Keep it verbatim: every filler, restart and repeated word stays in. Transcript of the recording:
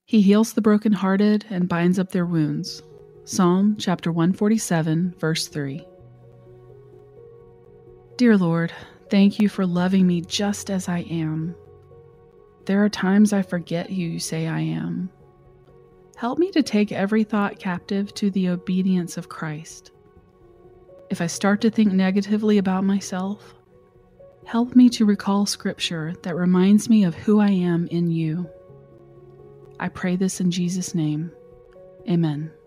He heals the brokenhearted and binds up their wounds. Psalm chapter one forty-seven, verse three. Dear Lord, thank you for loving me just as I am. There are times I forget who you say I am. Help me to take every thought captive to the obedience of Christ. If I start to think negatively about myself, help me to recall scripture that reminds me of who I am in you. I pray this in Jesus' name. Amen.